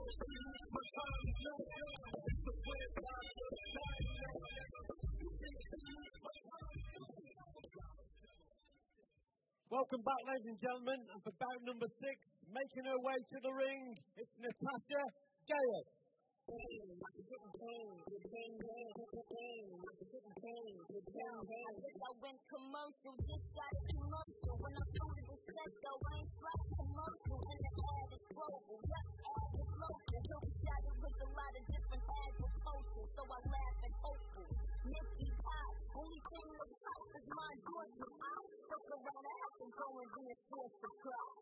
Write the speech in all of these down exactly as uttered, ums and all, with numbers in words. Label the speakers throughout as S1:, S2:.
S1: Welcome back, ladies and gentlemen, and for bout number six, making her way to the ring, it's Natasha Gale.
S2: I think I went commercial, just got commercial. When I founded this sector, I ain't flat commercial. And the ad is global, yep, ad is local. So we shouted with a lot of different ads with posters, so I laugh and hopeful. Nicky Pie, only thing that's hot is my Georgia. I'll fuck around the house and go and be a source of pride.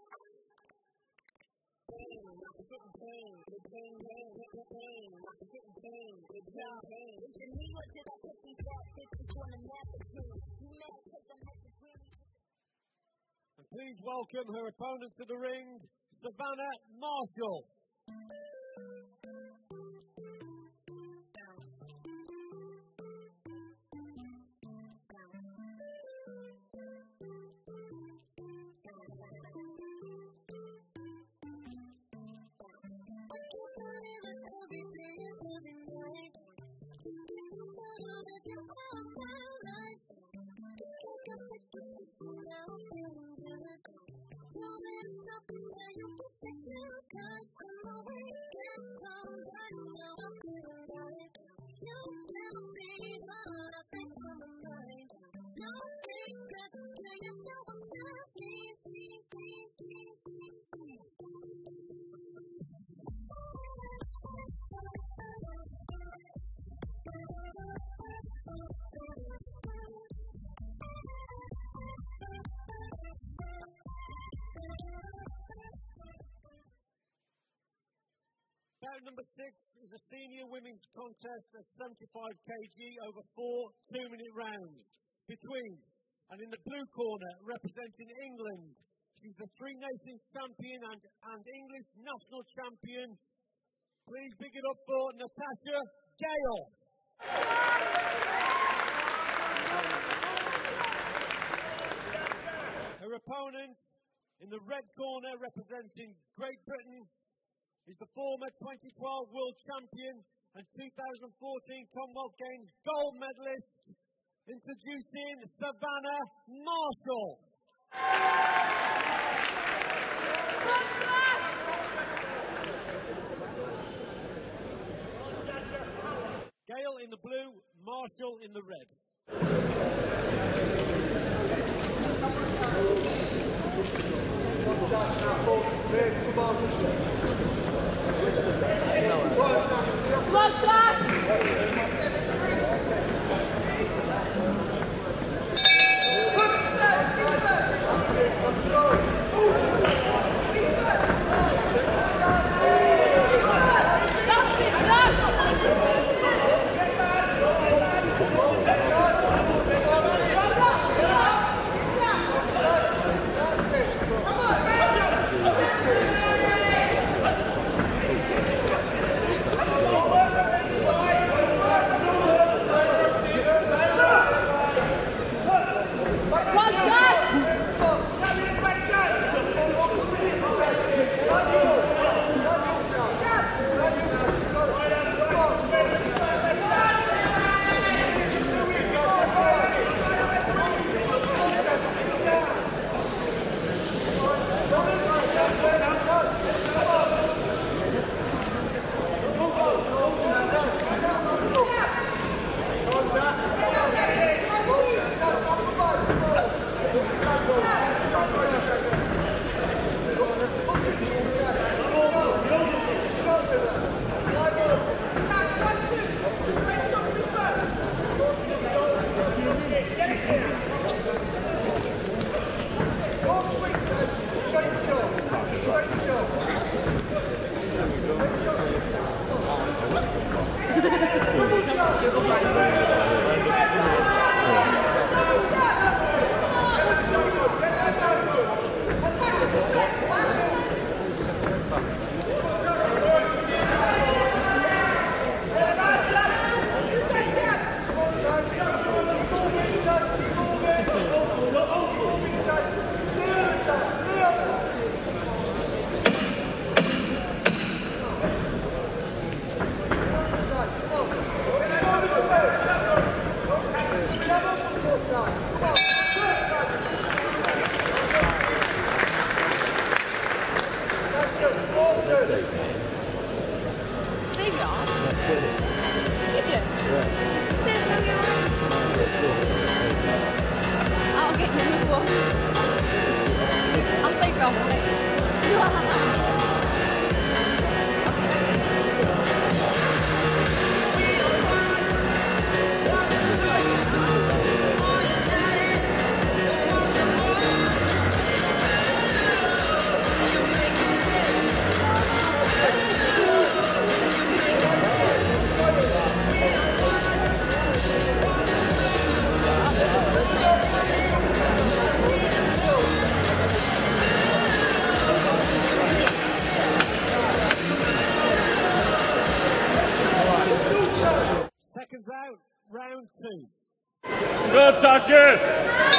S2: Bang, getting bang, bang, bang, getting bang, getting bang, getting bang. Is it me or did I put these bad bitches on the map again? You mad because I met the dream.
S1: And please welcome her opponent to the ring, Savannah Marshall. Bout number six is a senior women's contest at seventy-five kilograms over four two-minute rounds between, and in the blue corner, representing England, she's the Three Nations champion and, and English national champion. Please pick it up for Natasha Gale. Her opponent in the red corner, representing Great Britain, is the former twenty twelve World Champion and two thousand fourteen Commonwealth Games gold medalist, introducing Savannah Marshall. Gale in the blue, Marshall in the red.
S3: Blood flash! Did you? Did you? Yeah. You said no, you're right. I'll get you another one. I'll save you off the next one.
S1: Seconds out, round two.
S4: Good, Tasha!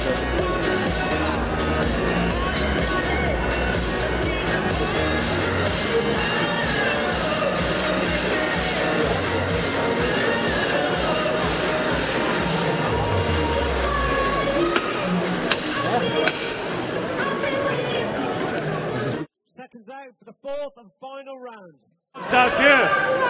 S1: Seconds out for the fourth and final round.
S4: Touch it.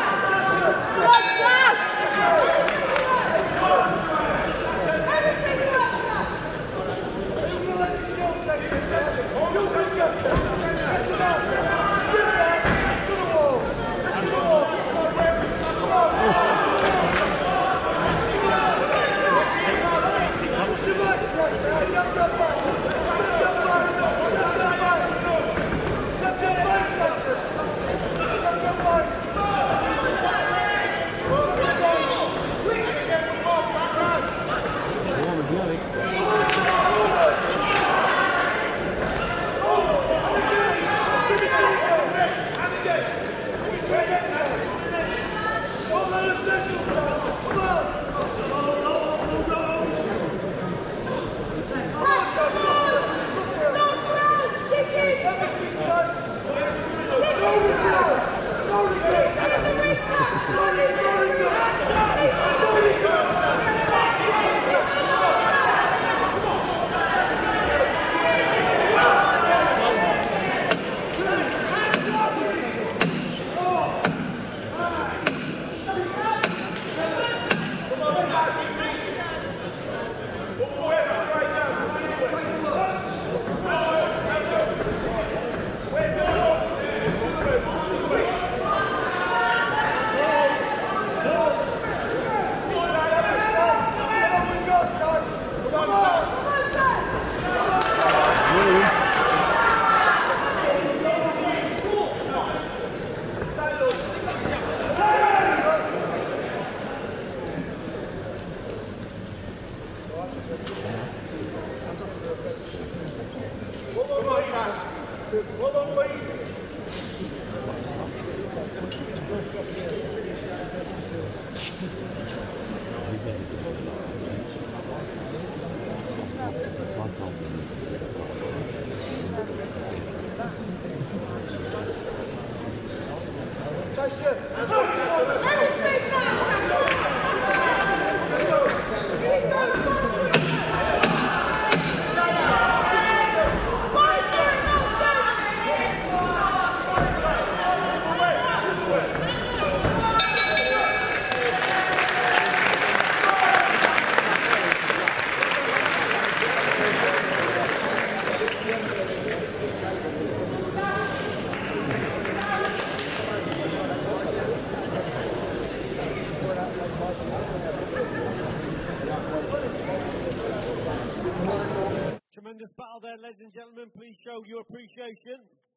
S1: Tremendous battle there, ladies and gentlemen. Please show your appreciation.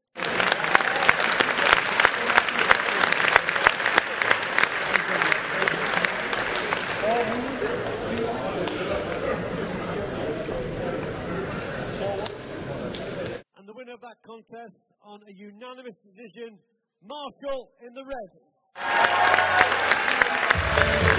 S1: And the winner of that contest on a unanimous decision, Marshall in the red.